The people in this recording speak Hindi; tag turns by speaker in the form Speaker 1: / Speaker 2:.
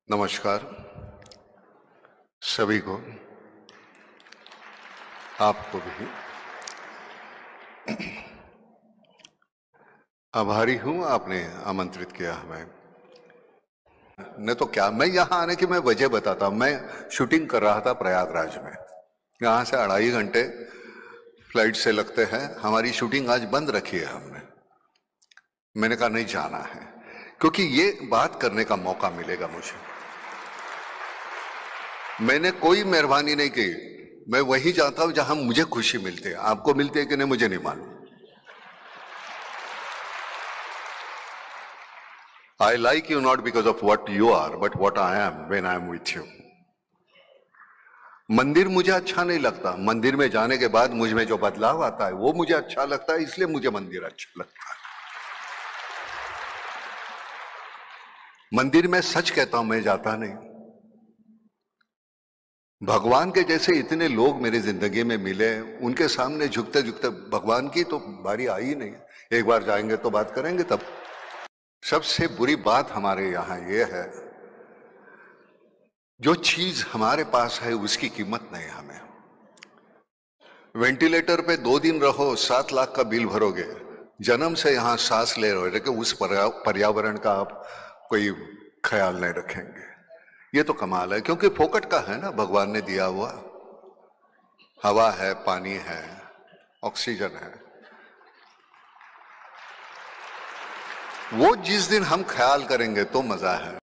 Speaker 1: नमस्कार सभी को, आपको भी। आभारी हूं आपने आमंत्रित किया हमें। नहीं तो क्या, मैं यहां आने की मैं वजह बताता हूं। मैं शूटिंग कर रहा था प्रयागराज में। यहां से 2.5 घंटे फ्लाइट से लगते हैं। हमारी शूटिंग आज बंद रखी है हमने। मैंने कहा नहीं, जाना है, क्योंकि ये बात करने का मौका मिलेगा मुझे। मैंने कोई मेहरबानी नहीं की। मैं वहीं जाता हूं जहां मुझे खुशी मिलती है। आपको मिलती है कि नहीं मुझे नहीं मालूम। I like you not because of what you are, but what I am when I am with you. मंदिर मुझे अच्छा नहीं लगता। मंदिर में जाने के बाद मुझ में जो बदलाव आता है वो मुझे अच्छा लगता है, इसलिए मुझे मंदिर अच्छा लगता है। मंदिर में सच कहता हूं, मैं जाता नहीं। भगवान के जैसे इतने लोग मेरी जिंदगी में मिले, उनके सामने झुकते झुकते भगवान की तो बारी आई ही नहीं। एक बार जाएंगे तो बात करेंगे तब। सबसे बुरी बात हमारे यहां ये है, जो चीज हमारे पास है उसकी कीमत नहीं हमें। वेंटिलेटर पे 2 दिन रहो, 7 लाख का बिल भरोगे। जन्म से यहां सांस ले रहे हो, लेकिन उस पर्यावरण का आप कोई ख्याल नहीं रखेंगे। ये तो कमाल है, क्योंकि फोकट का है ना, भगवान ने दिया हुआ। हवा है, पानी है, ऑक्सीजन है। वो जिस दिन हम ख्याल करेंगे तो मजा है।